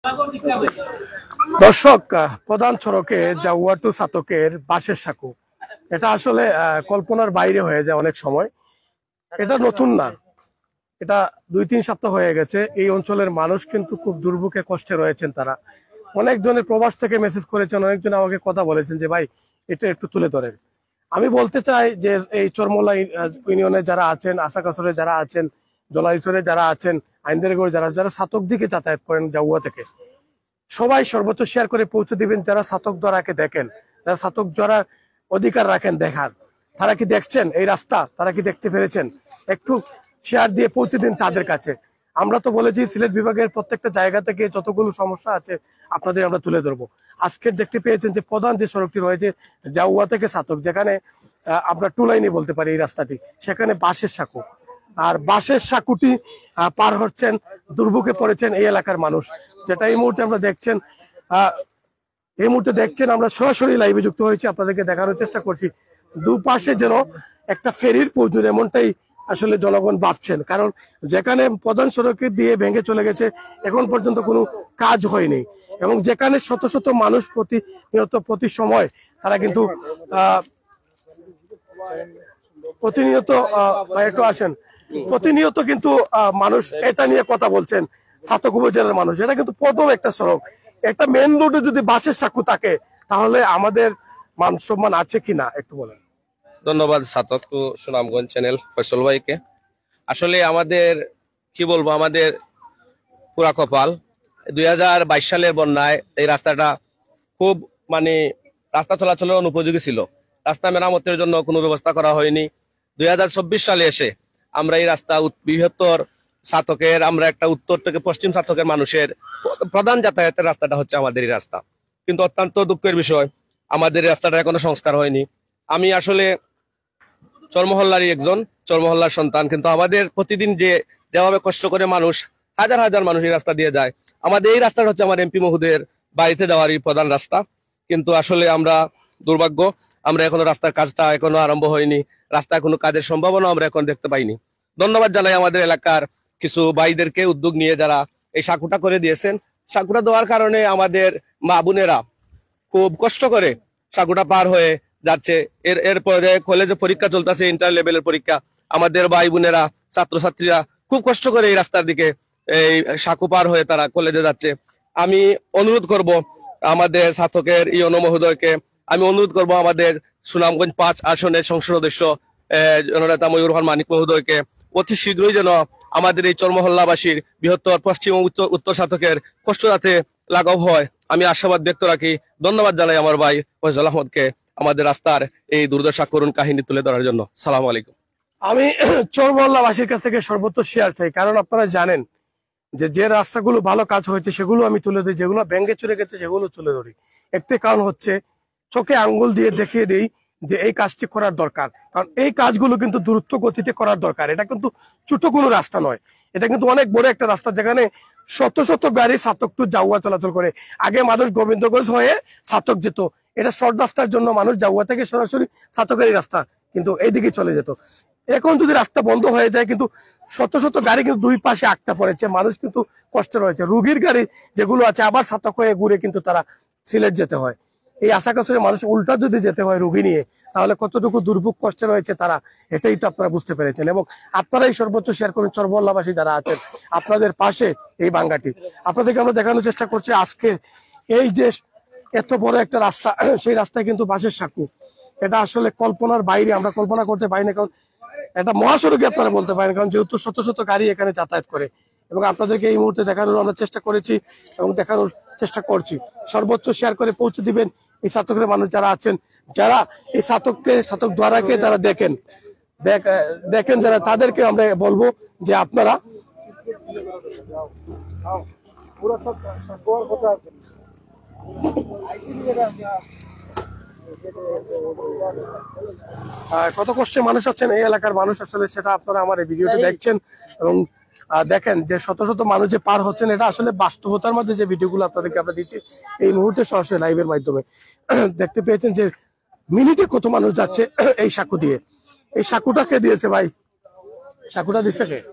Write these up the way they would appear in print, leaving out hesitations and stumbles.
দর্শক, প্রধান সড়কে জাউয়া টু ছাতকের বাঁশের সাঁকো, এটা আসলে কল্পনার বাইরে হয়ে যায় অনেক সময়। এটা নতুন না, এটা 2-3 সপ্তাহ হয়ে গেছে। এই অঞ্চলের মানুষ কিন্তু খুব দুর্ভোগে কষ্টে রয়েছেন। তারা অনেকজনের প্রবাস থেকে মেসেজ করেছেন, অনেকজন আমাকে কথা বলেছেন যে ভাই এটা একটু তুলে ধরেন। আমি বলতে চাই যে এই চরমোলা ইউনিয়নে যারা আছেন, আশাকাছরে যারা আছেন, জলাইছরে যারা আছেন, আইনদেরগড় যারা যারা ছাতক দিকে যাতায়াত করেন জাউয়া থেকে, সবাই সর্বোচ্চ শেয়ার করে পৌঁছে দিবেন। যারা ছাতক দ্বারাকে দেখেন, যারা ছাতক দ্বারা অধিকার রাখেন দেখার, তারা কি দেখছেন এই রাস্তা, তারা কি দেখতে পেরেছেন? একটু শেয়ার দিয়ে পৌঁছে দিন তাদের কাছে। আমরা তো বলেছি সিলেট বিভাগের প্রত্যেকটা জায়গা থেকে যতগুলো সমস্যা আছে আপনাদের আমরা তুলে ধরবো। আজকে দেখতে পেয়েছেন যে প্রধান যে সড়কটি রয়েছে জাউয়া থেকে ছাতক, যেখানে আমরা টু লাইনে বলতে পারি এই রাস্তাটি, সেখানে বাঁশের সাঁকো, আর বাঁশের সাঁকুটি পার হচ্ছেন, দুর্ভোগে পড়েছেন এই এলাকার মানুষ। যেটা এই মুহূর্তে আমরা দেখছেন, আমরা সরাসরি লাইভে যুক্ত হয়েছি, আপনাদেরকে দেখানোর চেষ্টা করছি। দুপাশে যেন একটা ফেরির প্রয়োজন, এমনটাই আসলে জনগণ ভাবছেন। কারণ যেখানে প্রধান সড়কে দিয়ে ভেঙে চলে গেছে, এখন পর্যন্ত কোনো কাজ হয়নি, এবং যেখানে শত শত মানুষ প্রতি সময় তারা কিন্তু প্রতিনিয়ত কিন্তু মানুষ এটা নিয়ে কথা বলছেন। ছাতক উপজেলার মানুষ, এটা কিন্তু প্রথম একটা সড়ক, একটা মেন রোডে যদি বাসের সাঁকো থাকে তাহলে আমাদের মান সম্মান আছে কিনা একটু বলেন। ধন্যবাদ ছাতক টু সুনামগঞ্জ চ্যানেল ফয়সল ভাইকে। আসলে আমাদের কি বলবো, আমাদের পুরা কপাল। 2022 সালের বন্যায় এই রাস্তাটা খুব রাস্তা চলাচলের অনুপযোগী ছিল। রাস্তা মেরামতের জন্য কোনো ব্যবস্থা করা হয়নি। 2024 সালে এসে আমরা এই রাস্তা বৃহত্তর ছাতকের, আমরা একটা উত্তর থেকে পশ্চিম ছাতকের মানুষের প্রধান যাতায়াতের রাস্তাটা হচ্ছে আমাদের এই রাস্তা। কিন্তু অত্যন্ত দুঃখের বিষয়, আমাদের এই রাস্তাটা এখনো সংস্কার হয়নি। আমি আসলে চরমহল্লারই একজন, চরমহল্লার সন্তান, কিন্তু আমাদের প্রতিদিন যেভাবে কষ্ট করে মানুষ, হাজার হাজার মানুষ এই রাস্তা দিয়ে যায়, আমাদের এই রাস্তাটা হচ্ছে আমার এমপি মহোদয়ের বাড়িতে যাওয়ারই প্রধান রাস্তা। কিন্তু আসলে আমরা দুর্ভাগ্য, আমরা এখনো রাস্তার কাজটা এখনো আরম্ভ হয়নি, রাস্তায় কোনো কাজের সম্ভাবনা আমরা এখন দেখতে পাইনি। ধন্যবাদ জানাই আমাদের এলাকার কিছু ভাইদেরকে, উদ্যোগ নিয়ে যারা এই সাঁকুটা করে দিয়েছেন। সাঁকুটা দেওয়ার কারণে আমাদের মা বোনেরা খুব কষ্ট করে সাঁকুটা পার হয়ে যাচ্ছে। এরপরে কলেজে পরীক্ষা চলতেছে, ইন্টার লেভেলের পরীক্ষা, আমাদের ভাই বোনেরা, ছাত্রছাত্রীরা খুব কষ্ট করে এই রাস্তার দিকে এই সাঁকো পার হয়ে তারা কলেজে যাচ্ছে। আমি অনুরোধ করব আমাদের ছাতকের ইউনো মহোদয়কে, আমি অনুরোধ করব আমাদের সুনামগঞ্জ 5 আসনের সংসদ সদস্য জননেতা ময়ূর রহমান মানিক মহোদয়কে অতি শীঘ্রই যেন আমাদের এই চরমহল্লাবাসীর বৃহত্তর পশ্চিম ও উত্তর ছাতকের কষ্ট যাতে লাঘব হয়, আমি আশাবাদ ব্যক্ত রাখি। ধন্যবাদ জানাই আমার ভাই ফয়সাল আহমদকে আমাদের রাস্তার এই দুর্দশা করুণ কাহিনী তুলে ধরার জন্য। সালাম আলাইকুম। আমি চরমহল্লাবাসীর কাছ থেকে সর্বোচ্চ শেয়ার চাই, কারণ আপনারা জানেন যে রাস্তাগুলো ভালো কাজ হয়েছে সেগুলো আমি তুলে দিই, যেগুলো ভেঙে চলে গেছে সেগুলো তুলে ধরি। একটি কারণ হচ্ছে চোখে আঙ্গুল দিয়ে দেখিয়ে দিই যে এই কাজটি করার দরকার, কারণ এই কাজগুলো কিন্তু দ্রুত গতিতে করার দরকার। এটা কিন্তু ছোট কোনো রাস্তা নয়, এটা কিন্তু অনেক বড় একটা রাস্তা, যেখানে শত শত গাড়ি ছাতক টু জাউয়া চলাচল করে। আগে মানুষ গোবিন্দগঞ্জ হয়ে ছাতক যেত, এটা শর্ট রাস্তার জন্য মানুষ জাউয়া থেকে সরাসরি ছাতকের রাস্তা কিন্তু এইদিকে চলে যেত। এখন যদি রাস্তা বন্ধ হয়ে যায়, কিন্তু শত শত গাড়ি কিন্তু দুই পাশে আটকা পড়েছে, মানুষ কিন্তু কষ্ট রয়েছে। রুগীর গাড়ি যেগুলো আছে আবার ছাতক হয়ে ঘুরে কিন্তু তারা সিলেট যেতে হয়। এই আশাকাছরে মানুষ উল্টা যদি যেতে হয় রুগী নিয়ে, তাহলে কতটুকু দুর্ভোগ কষ্টে রয়েছে তারা, এটাই তো আপনারা বুঝতে পেরেছেন। এবং আপনারাই সর্বোচ্চ শেয়ার করুন, চরমহল্লাবাসী যারা আছেন আপনাদের পাশে এই বাঙ্গাটি। আপনাদেরকে আমরা দেখানোর চেষ্টা করছি আজকে এই যে এত বড় একটা রাস্তা, সেই রাস্তায় কিন্তু বাঁশের সাঁকো, এটা আসলে কল্পনার বাইরে, আমরা কল্পনা করতে পারি না। কারণ এটা মহাসড়কে আপনারা বলতে পারেন, কারণ যেহেতু শত শত গাড়ি এখানে যাতায়াত করে। এবং আপনাদেরকে এই মুহূর্তে দেখানোর আমরা চেষ্টা করেছি এবং দেখানোর চেষ্টা করছি। সর্বোচ্চ শেয়ার করে পৌঁছে দিবেন এই ছাতকের মানুষ যারা আছেন, যারা এই ছাতক দ্বারাকে তারা দেখেন যারা, তাদেরকে আমরা বলবো যে আপনারা কত কষ্টে মানুষ আছেন এই এলাকার মানুষ, আসলে সেটা আপনারা আমার এই ভিডিওটি দেখছেন এবং দেখেন যে শত শত মানুষ যে পার হচ্ছেন, এটা আসলে বাস্তবতার মধ্যে যে ভিডিওগুলো আপনাদেরকে আমরা দিচ্ছি এই মুহূর্তে সরাসরি লাইভের মাধ্যমে দেখতে পেয়েছেন যে মিনিটে কত মানুষ যাচ্ছে এই সাঁকো দিয়ে। এই সাঁকোটা কে দিয়েছে ভাই? সাঁকোটা দিচ্ছে কে?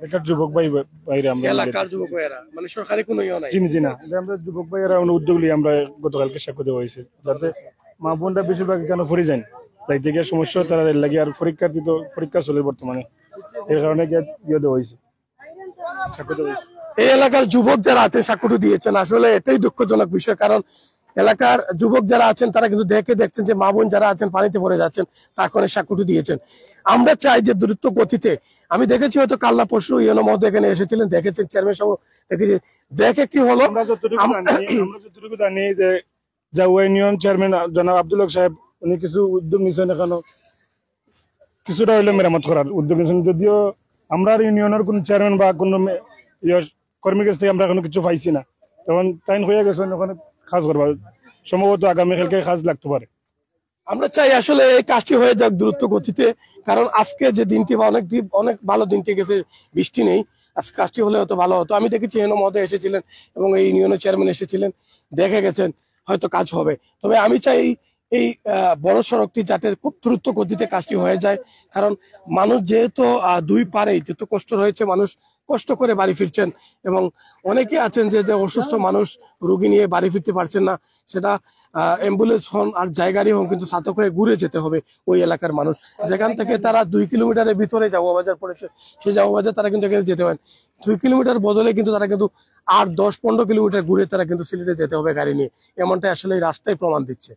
এলাকার যুবক ভাইরা আমরা এলাকার যুবক ভাইয়েরা মানে সরকারি কোনো ইয়ে নাই। জি জি না, এটা আমরা যুবক ভাইয়েরা উদ্যোগ নিয়ে আমরা গতকালকে সাক্ষ্য দেওয়া হয়েছে, যাতে মা বোনরা বেশিরভাগ কেন পড়ে যান, তাই থেকে সমস্যা তারা লাগে। আর পরীক্ষার্থী তো পরীক্ষা চলে বর্তমানে, এর কারণে ইয়ে দেওয়া হয়েছে, সাক্ষ্য দেওয়া হয়েছে। এই এলাকার যুবক যারা আছেন সাক্ষ্যটি দিয়েছেন, আসলে এটাই দুঃখজনক বিষয়। কারণ এলাকার যুবক যারা আছেন তারা কিন্তু দেখছেন যে মা বোন যারা আছেন পানিতে পড়ে যাচ্ছেন, তার সাক্ষ্যটি দিয়েছেন। আমরা চাই যে দ্রুত গতিতে, আমি দেখেছি হয়তো কাল্লা পরশু ইউনো মহোদয় এখানে এসেছিলেন, দেখেছেন চেয়ারম্যান সাহেব দেখেছি, দেখে কি হলো আমরা যতটুকু জানি যে জাউয়া ইউনিয়ন চেয়ারম্যান জনাব আব্দুল হক সাহেব উনি কিছু উদ্যোগ নিয়েছেন, এখনো কিছুটা হইলে মেরামত করার উদ্যোগ নিয়েছেন। যদিও আমরা ইউনিয়নের কোন চেয়ারম্যান বা কোন কর্মীর কাছ থেকে আমরা এখনো কিছু পাইছি না, তখন টাইম হয়ে গেছে ওখানে কাজ করবা, সম্ভবত আগামীকালকে কাজ লাগতে পারে। আমরা চাই আসলে এই কাজটি হয়ে যাক দ্রুত গতিতে, কারণ আজকে যে দিনটি বা অনেক ভালো দিনটি গেছে, বৃষ্টি নেই, আজকে কাজটি হলে হয়তো ভালো হতো। আমি দেখেছি ইউনো মহোদয় এসেছিলেন এবং এই ইউনিয়নের চেয়ারম্যান এসেছিলেন, দেখে গেছেন, হয়তো কাজ হবে। তবে আমি চাই এই বড় সড়কটি যাতে খুব দ্রুত গতিতে কাজটি হয়ে যায়, কারণ মানুষ যেহেতু দুই পারে যেহেতু কষ্ট রয়েছে, মানুষ কষ্ট করে বাড়ি ফিরছেন এবং অনেকে আছেন যে অসুস্থ মানুষ রোগী নিয়ে বাড়ি ফিরতে পারছেন না, সেটা অ্যাম্বুলেন্স হন আর জায়গারই হোক, কিন্তু সাতক হয়ে ঘুরে যেতে হবে ওই এলাকার মানুষ। যেখান থেকে তারা 2 কিলোমিটারের ভিতরে জামা বাজার পড়েছে, সেই জামা বাজার তারা কিন্তু এখানে যেতে পারেন। 2 কিলোমিটার বদলে কিন্তু তারা কিন্তু 8, 10, 15 কিলোমিটার ঘুরে তারা কিন্তু সিলেটে যেতে হবে গাড়ি নিয়ে, এমনটাই আসলে এই রাস্তায় প্রমাণ দিচ্ছে।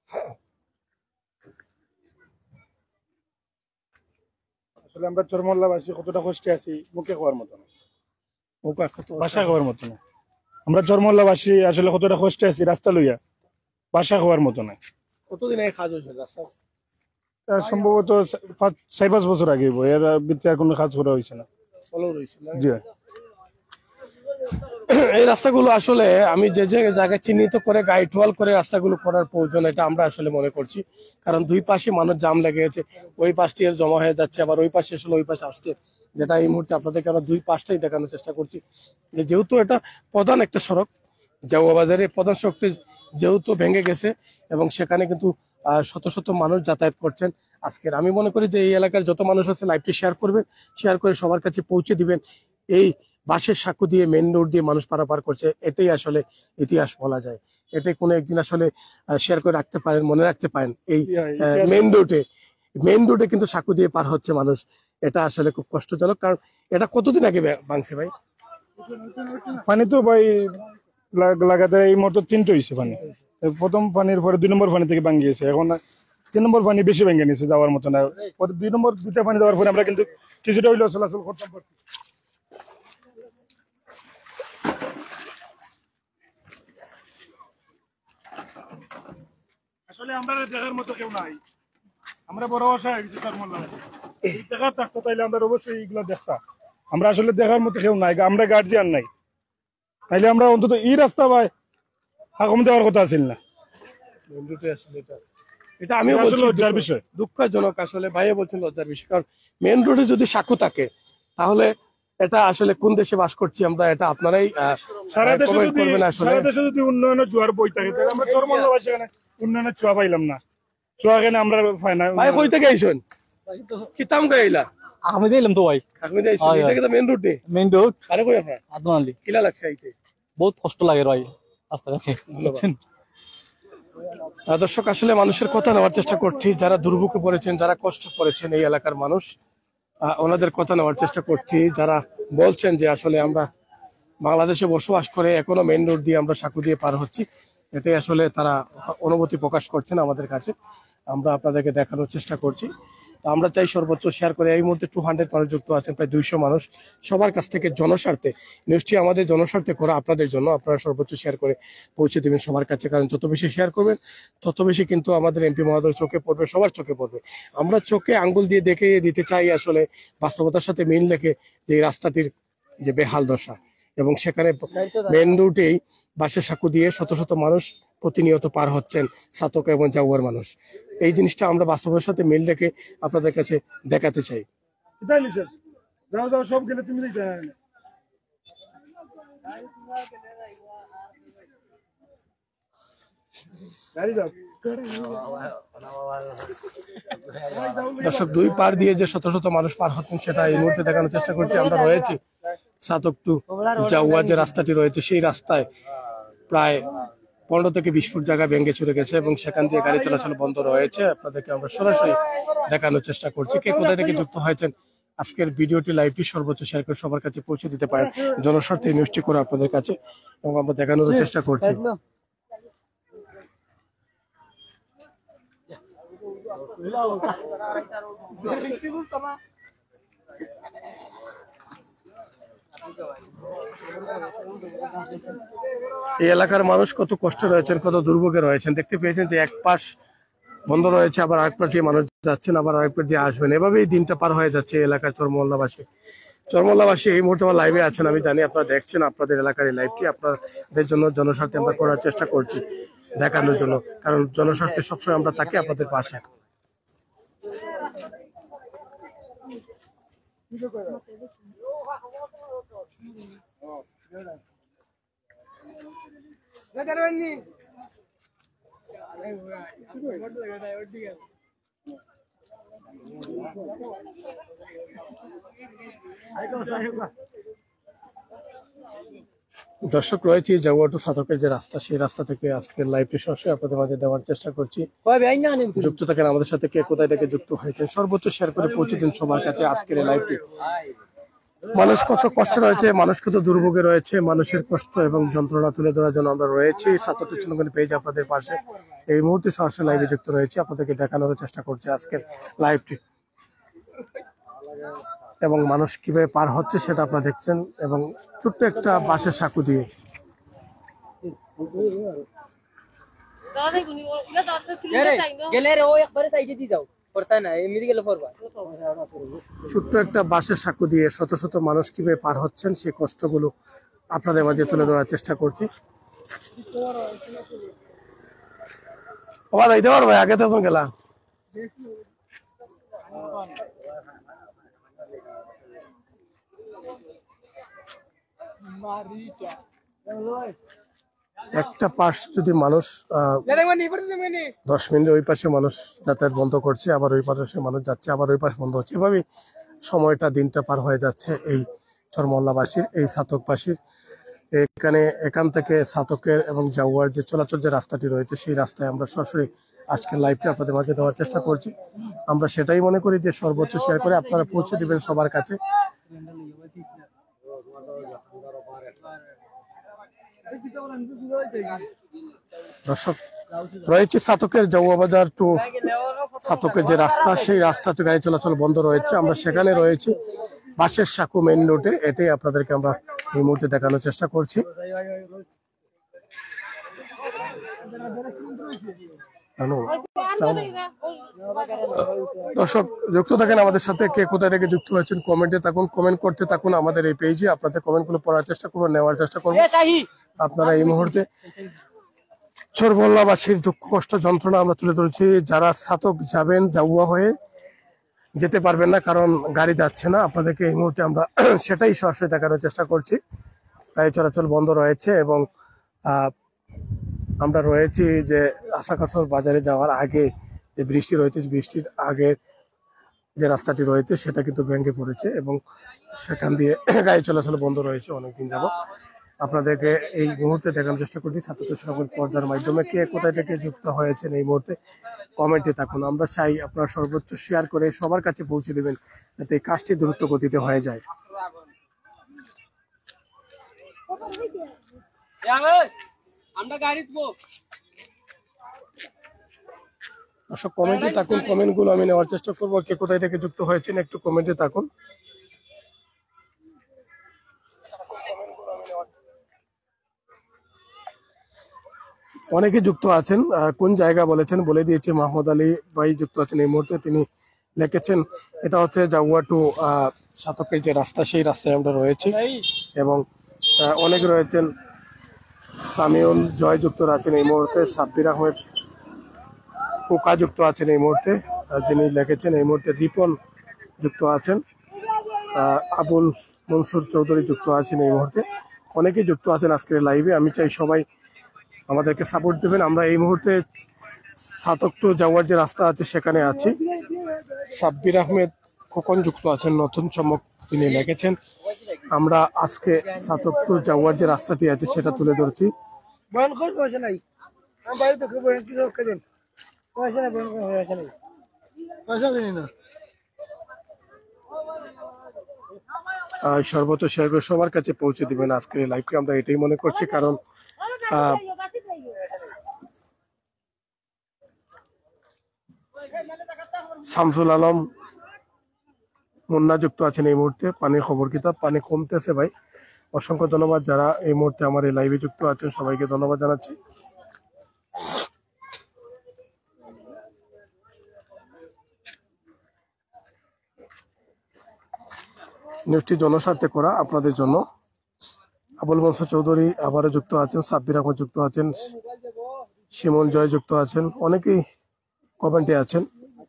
আসলে আমরা চরমল্লাবাসী কতটা কষ্টে আছি মুখে খাওয়ার মতো না, বাসা খাওয়ার মতো না। আমরা চরমল্লাবাসী আসলে কতটা কষ্টে আছি রাস্তা লইয়া, বাসা খাওয়ার মতো না। কতদিন আগে কাজ হয়েছে রাস্তা? সম্ভবত 4-5 বছর আগে, এর ভিতরে আর কোনো কাজ করা হয়েছে না। জি এই রাস্তাগুলো আসলে আমি যে জায়গায় চিহ্নিত করে গাইড ওয়াল করে রাস্তাগুলো করার প্রয়োজন, এটা আমরা আসলে মনে করছি। কারণ দুই পাশে মানুষ জাম লেগে গেছে, ওই পাশটি জমা হয়ে যাচ্ছে, আবার ওই পাশে আসলে ওই পাশে আসছে, যেটা এই মুহূর্তে আপনাদেরকে আমরা দুই পাশটাই দেখানোর চেষ্টা করছি। যে যেহেতু এটা প্রধান একটা সড়ক, জাউয়া বাজারে প্রধান সড়কটি যেহেতু ভেঙে গেছে এবং সেখানে কিন্তু শত শত মানুষ যাতায়াত করছেন আজকের। আমি মনে করি যে এই এলাকার যত মানুষ আছে লাইভটি শেয়ার করবেন, শেয়ার করে সবার কাছে পৌঁছে দিবেন। এই বাসের সাঁকো দিয়ে মেন রোড দিয়ে মানুষ পারাপার করছে, এটাই আসলে ইতিহাস বলা যায়। এটাই কোনো একদিন আসলে শেয়ার করে রাখতে পারেন, মনে রাখতে পারেন। এই মেন রোডে কিন্তু সাঁকো দিয়ে পার হচ্ছে মানুষ, এটা আসলে খুব কষ্টজনক। কারণ এটা কতদিন আগে ভাঙছে ভাই? পানি তো ভাই লাগাতে এই মতো 3টা হয়েছে পানি। প্রথম পানির পরে 2 নম্বর পানি থেকে ভাঙিয়েছে, এখন 3 নম্বর পানি বেশি ভেঙে নিয়েছে, যাওয়ার মতো না। 2 নম্বর 2টা পানি দেওয়ার পরে আমরা কিন্তু কিছুটা হইলেও চলাচল করতাম পারছি। আসলে আমরা দেখার মতো কেউ নাই, আমরা বড় আশা হয়ে গেছি এই দেখা থাকতো, তাইলে আমরা অবশ্যই এইগুলো দেখতাম। আমরা আসলে দেখার মতো কেউ নাই, আমরা গার্জিয়ান নাই, তাইলে আমরা অন্তত এই রাস্তা ভাই হাকম দেওয়ার কথা আছিল না। এটা আমিও বলছি লজ্জার বিষয়, দুঃখজনক আসলে। ভাইয়া বলছেন লজ্জার বিষয়, কারণ মেন রোডে যদি সাঁকো থাকে তাহলে এটা আসলে কোন দেশে বাস করছি আমরা, এটা আপনারাই সারা দেশে যদি উন্নয়নের জোয়ার বই থাকে, তাহলে আমরা চরমল্লাবাসী এখানে উন্নয়নের ছোঁয়া পাইলাম না। ছোঁয়া কেন আমরা পাই না? ভাই কই থেকে আইছেন? কিতাম গাইলা আমি দিলাম তো ভাই, আমি যাইছি এটা কিন্তু মেন রোড মেইন রোড। আরে কই আপনারা আদনালি কিলা লাগছে আইতে? বহুত কষ্ট লাগে ভাই রাস্তাঘাটে। দর্শক, আসলে মানুষের কথা নেওয়ার চেষ্টা করছি, যারা দুর্ভোগে পড়েছেন, যারা কষ্ট পড়েছেন এই এলাকার মানুষ, ওনাদের কথা নেওয়ার চেষ্টা করছি। যারা বলছেন যে আসলে আমরা বাংলাদেশে বসবাস করে এখনো মেইন রোড দিয়ে আমরা সাঁকো দিয়ে পার হচ্ছি, এটাই আসলে তারা অনুভূতি প্রকাশ করছেন আমাদের কাছে, আমরা আপনাদেরকে দেখানোর চেষ্টা করছি। তো আমরা চাই সর্বোচ্চ শেয়ার করে। এই মুহূর্তে 200 মানুষ যুক্ত আছেন, প্রায় 200 মানুষ। সবার কাছ থেকে জনস্বার্থে, নিশ্চয়ই আমাদের জনস্বার্থে করা, আপনাদের জন্য, আপনারা সর্বোচ্চ শেয়ার করে পৌঁছে দেবেন সবার কাছে। কারণ যত বেশি শেয়ার করবেন তত বেশি কিন্তু আমাদের এমপি মহোদয় চোখে পড়বে, সবার চোখে পড়বে। আমরা চোখে আঙ্গুল দিয়ে দেখে দিতে চাই আসলে বাস্তবতার সাথে মিল রেখে যে এই রাস্তাটির যে বেহাল দশা, এবং সেখানে মেন রুটেই বাসের সাঁকো দিয়ে শত শত মানুষ প্রতিনিয়ত পার হচ্ছেন, ছাতক এবং জাউয়ার মানুষ। এই জিনিসটা আমরা বাস্তবের সাথে মিল রেখে আপনাদের কাছে দেখাতে চাই। সব গেলে তুমি গাড়ি যাও। দর্শক দুই পার দিয়ে যে শত শত মানুষ পার হচ্ছেন সেটা এই মুহূর্তে দেখানোর চেষ্টা করছি। আমরা রয়েছি সাতক টু জাউয়া যে রাস্তাটি রয়েছে সেই রাস্তায় প্রায় 15 থেকে 20 ফুট জায়গা ভেঙে চুরে গেছে এবং সেখান দিয়ে গাড়ি চলাচল বন্ধ রয়েছে। আপনাদেরকে আমরা সরাসরি দেখানোর চেষ্টা করছি। কে কোথায় থেকে যুক্ত হয়েছেন আজকের ভিডিওটি লাইভটি সর্বোচ্চ শেয়ার করে সবার কাছে পৌঁছে দিতে পারেন জনস্বার্থে এই নিউজটি করে আপনাদের কাছে, এবং আমরা দেখানোর চেষ্টা করছি। এই এলাকার মানুষ কত কষ্ট রয়েছেন, কত দুর্ভোগে রয়েছেন। দেখতে পেয়েছেন যে এক পাশ বন্ধ রয়েছে, আবার আরেক পাশ দিয়ে মানুষ যাচ্ছেন, আবার আরেক পাশ দিয়ে আসবেন। এভাবেই দিনটা পার হয়ে যাচ্ছে এই এলাকার চরমোল্লাবাসী এই মুহূর্তে আমার লাইভে আছেন। আমি জানি আপনারা দেখছেন আপনাদের এলাকার এই লাইভটি আপনাদের জন্য জনস্বার্থে আমরা করার চেষ্টা করছি দেখানোর জন্য, কারণ জনস্বার্থে সবসময় আমরা থাকি আপনাদের পাশে। দর্শক রয়েছে জাউয়া টু সাতকের যে রাস্তা, সেই রাস্তা থেকে আজকের লাইভটি সরাসরি আপনাদের মাঝে দেওয়ার চেষ্টা করছি। যুক্ত থাকেন আমাদের সাথে, কে কোথায় থেকে যুক্ত হয়েছেন সর্বোচ্চ শেয়ার করে পৌঁছে দিন সবার কাছে আজকের এই লাইভটি। মানুষ কত কষ্ট রয়েছে, মানুষ কত দুর্ভোগে রয়েছে, মানুষের কষ্ট এবং যন্ত্রণা তুলে ধরার জন্য আমরা রয়েছি সাতকের চ্যানেল পেজ আপনাদের পাশে। এই মুহূর্তে সরাসরি লাইভে যুক্ত রয়েছে, আপনাদেরকে দেখানোর চেষ্টা করছি আজকের লাইভটি, এবং মানুষ কিভাবে পার হচ্ছে সেটা আপনারা দেখছেন, এবং ছোট্ট একটা বাঁশের সাঁকো দিয়ে ছোট্ট একটা বাঁশের সাঁকো দিয়ে শত শত মানুষ কিভাবে পার হচ্ছেন সেই কষ্টগুলো আপনাদের মাঝে তুলে ধরার চেষ্টা করছি। দিতে পারবো আগে তখন গেলা একটা পাশ যদি মানুষ 10 মিনিট ওই পাশে মানুষ যাতায়াত বন্ধ করছে, আবার ওই পাশে মানুষ যাচ্ছে, আবার ওই পাশে বন্ধ হচ্ছে, এভাবেই সময়টা দিনটা পার হয়ে যাচ্ছে এই চরমোল্লাবাসীর, এই সাতকবাসীর। এখান থেকে সাতকের এবং জাউয়ার যে চলাচল যে রাস্তাটি রয়েছে সেই রাস্তায় আমরা সরাসরি আজকের লাইভটি আপনাদের মাঝে দেওয়ার চেষ্টা করছি। আমরা সেটাই মনে করি যে সর্বোচ্চ শেয়ার করে আপনারা পৌঁছে দিবেন সবার কাছে। দর্শক রয়েছে সাতকের জাউয়া বাজার টু সাতকের যে রাস্তা, সেই রাস্তাতে গাড়ি চলাচল বন্ধ রয়েছে। আমরা সেখানে রয়েছি বাঁশের সাঁকো মেইন রোডে, এটাই আপনাদেরকে আমরা এই মুহূর্তে দেখানোর চেষ্টা করছি। দর্শক যুক্ত থাকেন আমাদের সাথে, কে কোথায় থেকে যুক্ত হয়েছেন কমেন্টে থাকুন, কমেন্ট করতে থাকুন আমাদের এই পেজে। আপনাদের কমেন্ট গুলো পড়ার চেষ্টা করবো, নেওয়ার চেষ্টা করবো। আপনারা এই মুহূর্তে চরমোল্লাবাসীর দুঃখ কষ্ট যন্ত্রণা আমরা তুলে ধরেছি। যারা সাতক যাবেন জাউয়া হয়ে যেতে পারবেন না কারণ গাড়ি যাচ্ছে না, আপনাদেরকে এই মুহূর্তে আমরা সেটাই সরাসরি দেখানোর চেষ্টা করছি। গাড়ি চলাচল বন্ধ রয়েছে এবং আমরা রয়েছি যে আশাকাছর বাজারে যাওয়ার আগে যে বৃষ্টি রয়েছে, বৃষ্টির আগে যে রাস্তাটি রয়েছে সেটা কিন্তু ভেঙে পড়েছে এবং সেখান দিয়ে গাড়ি চলাচল বন্ধ রয়েছে অনেকদিন যাবত। আপনাদেরকে এই মুহূর্তে দেখানোর চেষ্টা করছি ছাত্রদের সকল পর্দার মাধ্যমে। কে কোথায় থেকে যুক্ত হয়েছেন এই মুহূর্তে কমেন্টে থাকুন। আমরা চাই আপনারা সর্বোচ্চ শেয়ার করে সবার কাছে পৌঁছে দেবেন যাতে এই কাজটি দ্রুত গতিতে হয়ে যায়। দর্শক কমেন্টে থাকুন, কমেন্ট গুলো আমি নেওয়ার চেষ্টা করবো। কে কোথায় থেকে যুক্ত হয়েছেন একটু কমেন্টে থাকুন। অনেকে যুক্ত আছেন, কোন জায়গা বলেছেন বলে দিয়েছে। মাহমুদ আলী ভাই যুক্ত আছেন এই মুহূর্তে, তিনি লিখেছেন এটা হচ্ছে জাউয়া টু সাতকের যে রাস্তা, সেই রাস্তায় আমরা রয়েছি। এবং অনেক রয়েছেন, সামিউল জয় যুক্ত আছেন এই মুহূর্তে, সাব্বির আহমেদ পোকা যুক্ত আছেন এই মুহূর্তে, যিনি লিখেছেন এই মুহূর্তে রিপন যুক্ত আছেন, আবুল মনসুর চৌধুরী যুক্ত আছেন এই মুহূর্তে। অনেকেই যুক্ত আছেন আজকের লাইভে। আমি চাই সবাই আমাদেরকে সাপোর্ট দেবেন। আমরা এই মুহূর্তে সাতক টু যাওয়ার যে রাস্তা আছে সেখানে আছি। সাব্বির আহমেদ খোকন যুক্ত আছেন, নতুন চমক তিনি লিখেছেন। আমরা আজকে সাতক টু যাওয়ার যে রাস্তাটি আছে সেটা তুলে ধরছি। সর্বত শেয়ার করে সবার কাছে পৌঁছে দিবেন আজকের এই লাইভকে, আমরা এটাই মনে করছি। কারণ শামসুল আলম মুন্না যুক্ত আছেন এই মুহূর্তে। পানির খবর কিতাব, পানি কমতেছে ভাই। অসংখ্য ধন্যবাদ যারা এই মুহূর্তে আমার এই লাইভে যুক্ত আছেন, সবাইকে ধন্যবাদ জানাচ্ছি। নিউজটি জনস্বার্থে করা আপনাদের জন্য। আবুল মনসুর চৌধুরী আবারও যুক্ত আছেন, সাব্বির আহমদ যুক্ত আছেন, শিমুল জয় যুক্ত আছেন, অনেকেই কমেন্টে আছেন।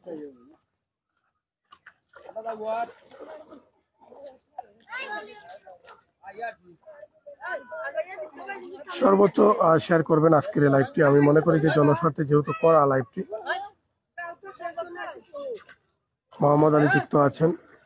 সর্বোচ্চ শেয়ার করবেন আজকের এই লাইভটি। আমি মনে করি যে জনস্বার্থে যেহেতু করা লাইভটি। মোহাম্মদ আলী যুক্ত আছেন।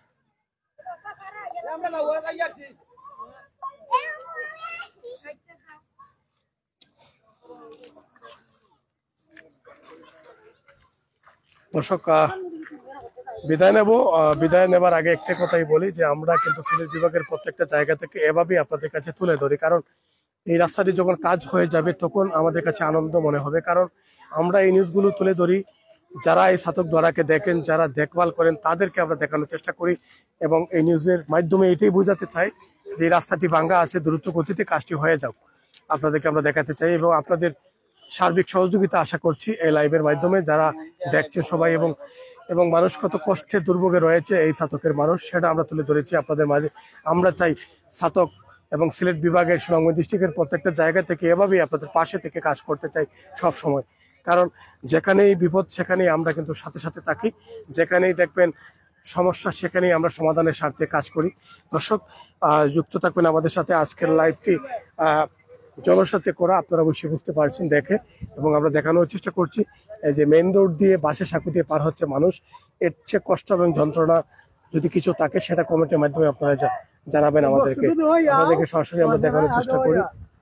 দর্শক বিদায় নেব। বিদায় নেবার আগে একটা কথাই বলি যে আমরা কিন্তু সিলেট বিভাগের প্রত্যেকটা জায়গা থেকে এভাবেই আপনাদের কাছে তুলে ধরি। কারণ এই রাস্তাটি যখন কাজ হয়ে যাবে তখন আমাদের কাছে আনন্দ মনে হবে। কারণ আমরা এই নিউজগুলো তুলে ধরি, যারা এই সাতক দ্বারাকে দেখেন, যারা দেখভাল করেন তাদেরকে আমরা দেখানোর চেষ্টা করি। এবং এই নিউজের মাধ্যমে এটাই বোঝাতে চাই যে এই রাস্তাটি ভাঙ্গা আছে, দ্রুত গতিতে কাজটি হয়ে যাও, আপনাদেরকে আমরা দেখাতে চাই। এবং আপনাদের সার্বিক সহযোগিতা আশা করছি এই লাইভের মাধ্যমে, যারা দেখছেন সবাই। এবং মানুষ কত কষ্টের দুর্ভোগে রয়েছে এই সাতকের মানুষ, সেটা আমরা তুলে ধরেছি আপনাদের মাঝে। আমরা চাই সাতক এবং সিলেট বিভাগের সুনামগঞ্জ ডিস্ট্রিক্টের প্রত্যেকটা জায়গা থেকে এভাবেই আপনাদের পাশে থেকে কাজ করতে চাই সব সময়। কারণ যেখানেই বিপদ সেখানেই আমরা কিন্তু সাথে সাথে থাকি, যেখানেই দেখবেন সমস্যা সেখানেই আমরা সমাধানের স্বার্থে কাজ করি। দর্শক যুক্ত থাকবেন আমাদের সাথে। আজকের লাইভটি জনস্বার্থে করা, আপনারা অবশ্যই বুঝতে পারছেন দেখে। এবং আমরা দেখানোর চেষ্টা করছি এই যে মেইন রোড দিয়ে বাসের সাঁকু দিয়ে পার হচ্ছে মানুষ, এর চেয়ে কষ্ট এবং যন্ত্রণা যদি কিছু থাকে সেটা কমেন্টের মাধ্যমে আপনারা জানাবেন আমাদেরকে। আপনাদেরকে সরাসরি আমরা দেখানোর চেষ্টা করি।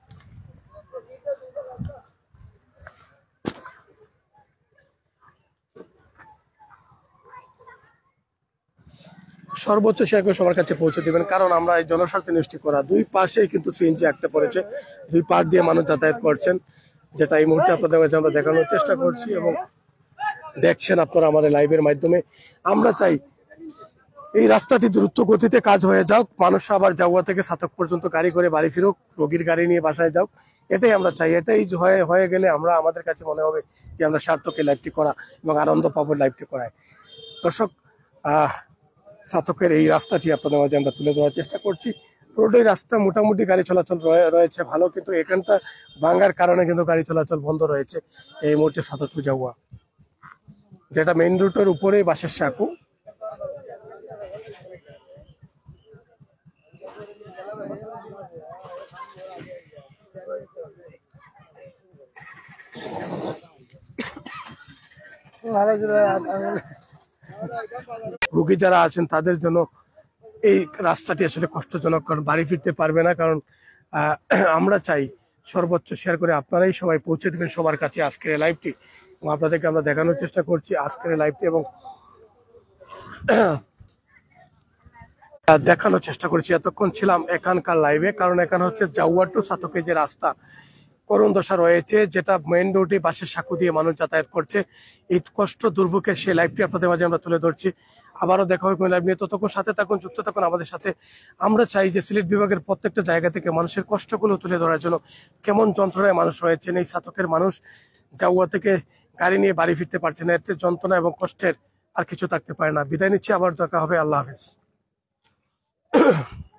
সর্বোচ্চ শেয়ার করে সবার কাছে পৌঁছে দিবেন। কারণ আমরা এই জনস্বার্থে নিউজটি করা, দুই পাশেই কিন্তু সিএনজি একটা পড়েছে, দুই পাশ দিয়ে মানুষ যাতায়াত করছেন, যেটা এই মুহূর্তে আপনাদের কাছে আমরা দেখানোর চেষ্টা করছি এবং দেখছেন আপনারা আমাদের লাইভের মাধ্যমে। আমরা চাই এই রাস্তাটি দ্রুত গতিতে কাজ হয়ে যাক, মানুষ আবার জাউয়া থেকে সাতক পর্যন্ত গাড়ি করে বাড়ি ফিরুক, রোগীর গাড়ি নিয়ে বাসায় যাও, এটাই আমরা চাই। এটাই হয়ে গেলে আমরা আমাদের কাছে মনে হবে যে আমরা সার্থকে লাইভটি করা এবং আনন্দ পাবো লাইভটি করায়। দর্শক সাতকের এই রাস্তাটি আপনাদের মাঝে আমরা তুলে ধরার চেষ্টা করছি। পুরোটাই রাস্তা মোটামুটি গাড়ি চলাচল রয়েছে ভালো, কিন্তু এখানটা ভাঙ্গার কারণে কিন্তু গাড়ি চলাচল বন্ধ রয়েছে এই মুহূর্তে সাতক টু যাওয়া, যেটা মেইন রুটের উপরেই বাসের সাঁকু। রোগী যারা আছেন তাদের জন্য এই রাস্তাটি আসলে কষ্টজনক, কারণ বাড়ি ফিরতে পারবে না। কারণ আমরা চাই সর্বোচ্চ শেয়ার করে আপনারাই সবাই পৌঁছে দেবেন সবার কাছে আজকের এই লাইভটি, এবং আপনাদেরকে আমরা দেখানোর চেষ্টা করছি আজকের এই লাইভটি এবং দেখানোর চেষ্টা করছি। এতক্ষণ ছিলাম এখানকার লাইভে, কারণ এখানে হচ্ছে জাউয়া টু সাতকে যে রাস্তা করুণ দশা রয়েছে, যেটা মেইন রোডে বাসের সাঁকু দিয়ে মানুষ যাতায়াত করছে, এই কষ্ট দুর্ভোগের সেই লাইভটি আপনাদের মাঝে আমরা তুলে ধরছি। আবারও দেখা হবে লাইভ নিয়ে, ততক্ষণ সাথে থাকুন, যুক্ত থাকুন আমাদের সাথে। আমরা চাই যে সিলেট বিভাগের প্রত্যেকটা জায়গা থেকে মানুষের কষ্টগুলো তুলে ধরার জন্য, কেমন যন্ত্রণায় মানুষ রয়েছেন এই সাতকের মানুষ, জাউয়া থেকে গাড়ি নিয়ে বাড়ি ফিরতে পারছে না, এতে যন্ত্রণা এবং কষ্টের আর কিছু থাকতে পারে না। বিদায় নিচ্ছি, আবার দেখা হবে, আল্লাহ হাফেজ।